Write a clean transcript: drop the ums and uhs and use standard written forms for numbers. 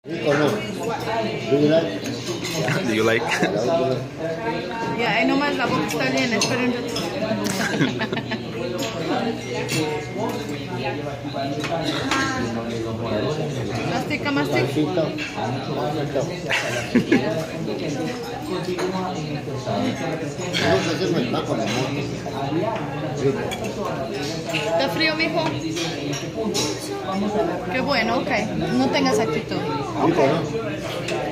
¿Rico o no? Do you like? Do you like? Ya, ahí nomás la boca está llena, espera un rato. Mastica, mastica. ¿Está frío, mijo? Qué bueno, ok. No tengas actitud. Rico, ¿no?